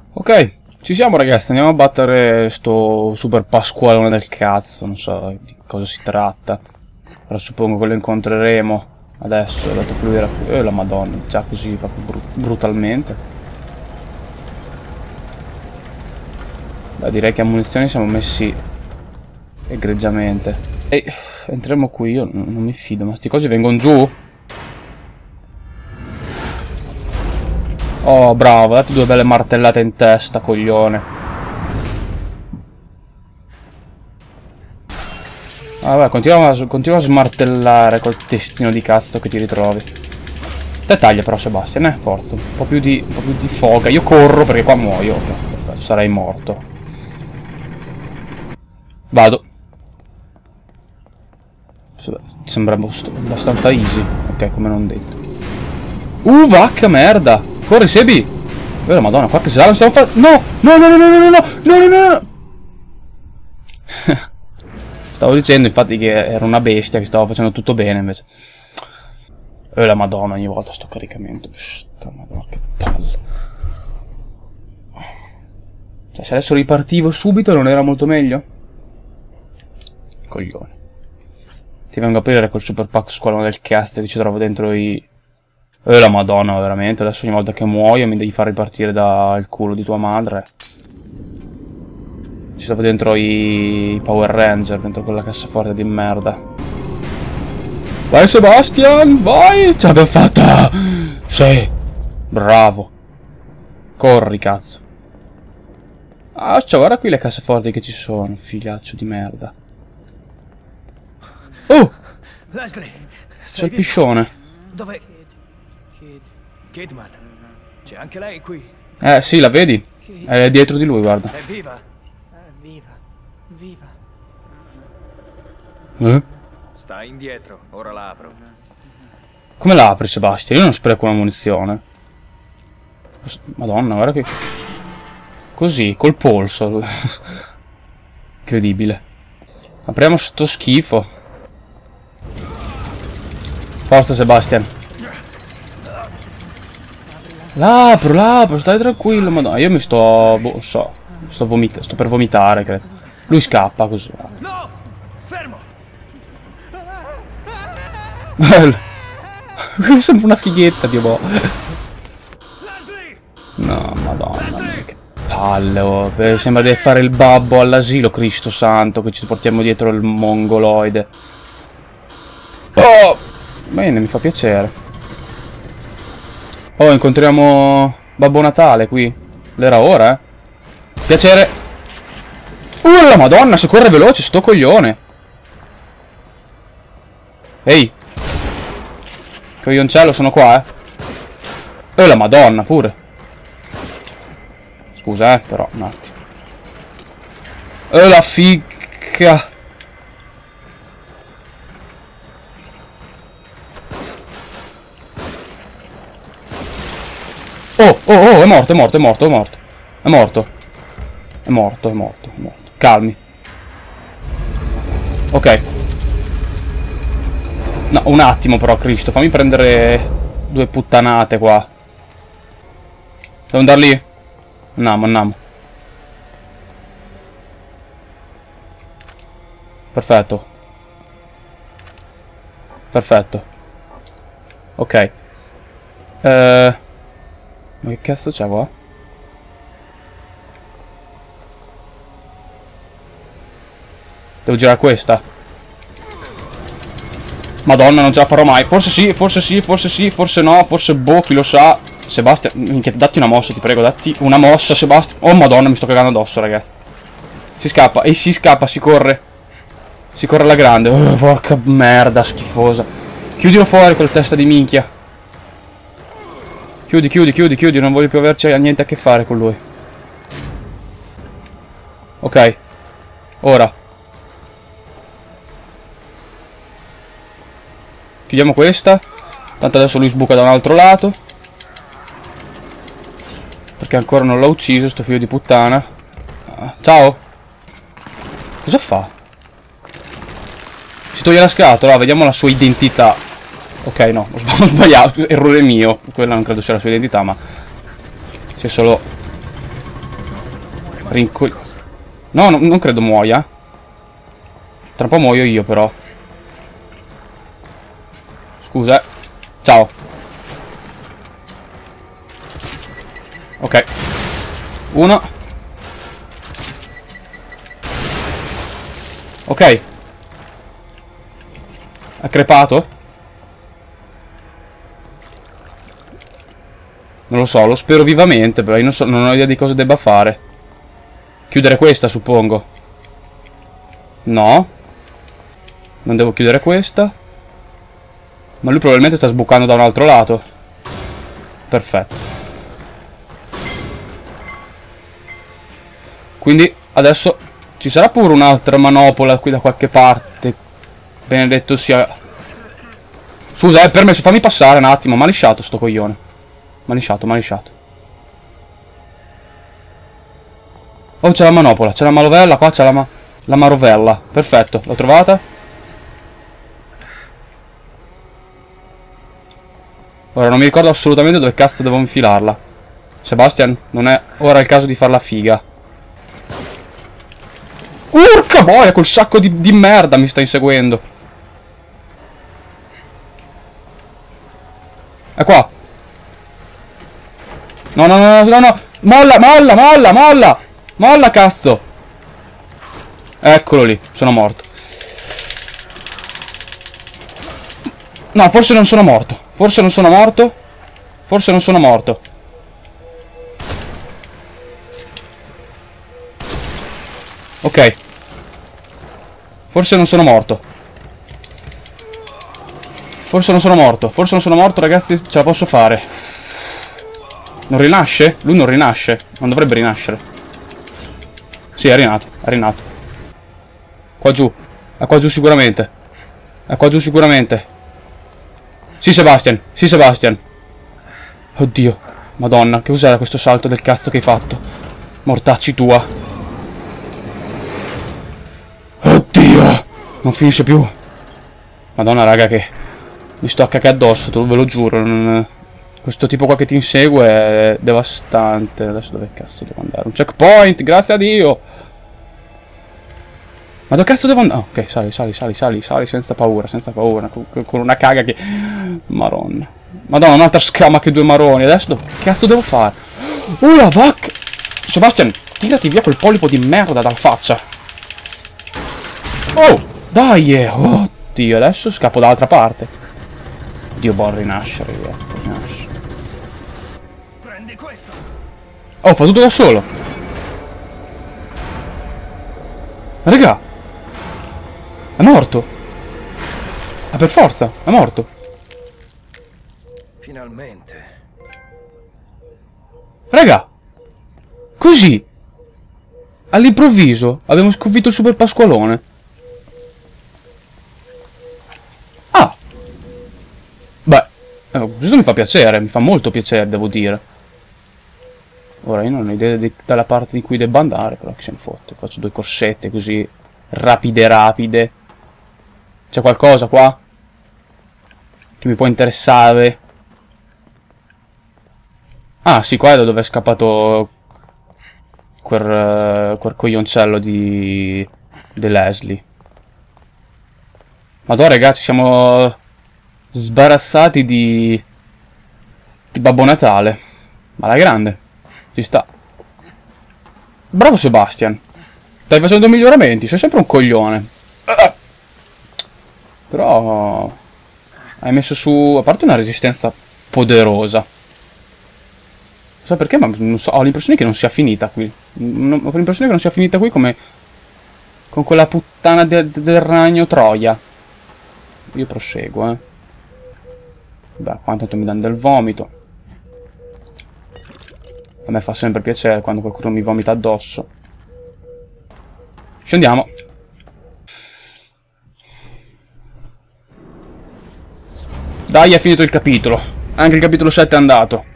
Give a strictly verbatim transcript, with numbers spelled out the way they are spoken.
Ok, ci siamo ragazzi, andiamo a battere sto super pasqualone del cazzo, non so di cosa si tratta. Però suppongo che lo incontreremo adesso, dato che lui era qui. Eh la madonna, già così proprio bru brutalmente. Beh, direi che a munizioni siamo messi egregiamente. E entriamo qui, io non mi fido, ma sti cosi vengono giù? Oh, bravo, datti due belle martellate in testa, coglione. Vabbè, continua a, continua a smartellare col testino di cazzo che ti ritrovi. Te taglia però, Sebastian, eh? Forza. Un po' più di, un po' più di foga. Io corro perché qua muoio. Ok, perfetto, sarei morto. Vado. Sembra abbastanza easy. Ok, come non detto. Uh, vacca merda! Corri, Sebi! Oh, la madonna, qua che sala stiamo facendo... No! No, no, no, no, no, no, no, no, no, no! Stavo dicendo, infatti, che era una bestia, che stavo facendo tutto bene, invece. Oh, la madonna, ogni volta sto caricamento. Sta madonna, che palle. Cioè, se adesso ripartivo subito non era molto meglio? Coglione. Ti vengo a aprire col super pack squalo del cazzo e ci trovo dentro i... Eh la madonna, veramente, adesso ogni volta che muoio mi devi far ripartire dal culo di tua madre. Ci trovo dentro i... i Power Ranger, dentro quella cassaforte di merda. Vai Sebastian, vai! Ce l'abbiamo fatta! Sì! Bravo! Corri, cazzo! Ah, cioè, guarda qui le cassaforti che ci sono, figliaccio di merda. Oh! C'è il piscione. Dove? Kidman. C'è anche lei qui. Eh, sì, la vedi? È dietro di lui, guarda. È viva? È viva. Viva. Eh? Sta indietro, ora la apro. Come la apri, Sebastian? Io non spreco una munizione. Madonna, guarda che... Così, col polso. Incredibile. Apriamo sto schifo. Forza, Sebastian. L'apro, l'apro, stai tranquillo, madonna. Io mi sto... boh, so. Sto vomitando, sto per vomitare, credo. Lui scappa così. No! Fermo! Sembra una fighetta, Dio boh. No, madonna mia, che palle, oh. Sembra di fare il babbo all'asilo, Cristo santo, che ci portiamo dietro il mongoloide. Oh! Bene, mi fa piacere. Oh, incontriamo Babbo Natale qui. L'era ora, eh. Piacere. Uh, la madonna, se corre veloce, sto coglione. Ehi. Coglioncello, sono qua, eh. Oh, la madonna, pure. Scusa, eh, però, un attimo. Oh, la figa. Oh, oh, oh, è morto, è morto, è morto, è morto. È morto. È morto, è morto, è morto. Calmi. Ok. No, un attimo però, Cristo. Fammi prendere due puttanate qua. Devo andare lì? Andiamo, andiamo. Perfetto. Perfetto. Ok. Eh... Ma che cazzo c'è qua? Devo girare questa. Madonna, non ce la farò mai. Forse sì, forse sì, forse sì, forse no, forse boh, chi lo sa. Sebastian, minchia, datti una mossa, ti prego, datti una mossa, Sebastian. Oh madonna, mi sto cagando addosso, ragazzi. Si scappa, e si scappa, si corre. Si corre alla grande. Oh, porca merda, schifosa. Chiudilo fuori quella testa di minchia. Chiudi, chiudi, chiudi, chiudi, non voglio più averci niente a che fare con lui. Ok. Ora. Chiudiamo questa. Tanto adesso lui sbuca da un altro lato. Perché ancora non l'ho ucciso, sto figlio di puttana. Ah, ciao. Cosa fa? Si toglie la scatola, vediamo la sua identità. Ok, no, ho sbagliato, errore mio. Quella non credo sia la sua identità, ma... si è solo Rincogli... No, no, non credo muoia. Tra un po' muoio io, però. Scusa, eh. Ciao. Ok. Uno. Ok. Ha crepato? Non lo so, lo spero vivamente, però io non, so, non ho idea di cosa debba fare. Chiudere questa, suppongo. No. Non devo chiudere questa. Ma lui probabilmente sta sbucando da un altro lato. Perfetto. Quindi adesso ci sarà pure un'altra manopola qui da qualche parte. Benedetto sia... Scusa, è permesso, fammi passare un attimo. Ma lisciato sto coglione. Ma lisciato, ma lisciato. Oh, c'è la manopola, c'è la malovella, qua c'è la, ma la marovella. Perfetto, l'ho trovata. Ora non mi ricordo assolutamente dove cazzo devo infilarla. Sebastian, non è ora il caso di farla figa. Urca boia, quel sacco di, di merda mi sta inseguendo. È qua. No, no, no, no, no. Molla, molla, molla, molla. Molla, cazzo. Eccolo lì, sono morto. No, forse non sono morto. Forse non sono morto. Forse non sono morto. Ok. Forse non sono morto. Forse non sono morto. Forse non sono morto, ragazzi. Ce la posso fare. Non rinasce? Lui non rinasce. Non dovrebbe rinascere. Sì, è rinato. È rinato. Qua giù. È qua giù sicuramente. È qua giù sicuramente. Sì, Sebastian. Sì, Sebastian. Oddio. Madonna, che cos'era questo salto del cazzo che hai fatto? Mortacci tua. Oddio. Non finisce più. Madonna, raga, che... mi sto a cacare addosso, ve lo giuro. Non... Questo tipo qua che ti insegue è devastante. Adesso dove cazzo devo andare? Un checkpoint, grazie a Dio. Ma dove cazzo devo andare? Oh, ok, sali, sali, sali, sali, sali senza paura, senza paura. Con, con una caga che... Maronna. Madonna, un'altra scama che due maroni. Adesso dove cazzo devo fare? Oh la vacca! Sebastian, tirati via quel polipo di merda dalla faccia. Oh, dai! Eh. Oddio, adesso scappo dall'altra parte. Dio buon rinascere, ragazzi, rinascere. Prendi questo. Oh, fa tutto da solo. Raga. È morto. Ah, per forza, è morto. Finalmente. Raga. Così. All'improvviso abbiamo sconfitto il super pasqualone. Ah. Beh, eh, questo mi fa piacere, mi fa molto piacere, devo dire. Ora io non ho idea di, dalla parte di cui debba andare, però che se ne fotte. Faccio due corsette così, rapide rapide. C'è qualcosa qua? Che mi può interessare? Ah, sì, qua è da dove è scappato quel, quel coglioncello di... di Leslie. Madonna, ragazzi, siamo sbarazzati di... di Babbo Natale. Ma la grande. Ci sta. Bravo Sebastian. Stai facendo miglioramenti, sei sempre un coglione. Però hai messo su, a parte una resistenza poderosa. Non so perché, ma non so, ho l'impressione che non sia finita qui. Non, ho l'impressione che non sia finita qui come con quella puttana de, de, del ragno Troia. Io proseguo, eh. Beh, qua intanto mi danno del vomito. A me fa sempre piacere quando qualcuno mi vomita addosso. Scendiamo. Dai, è finito il capitolo. Anche il capitolo sette è andato.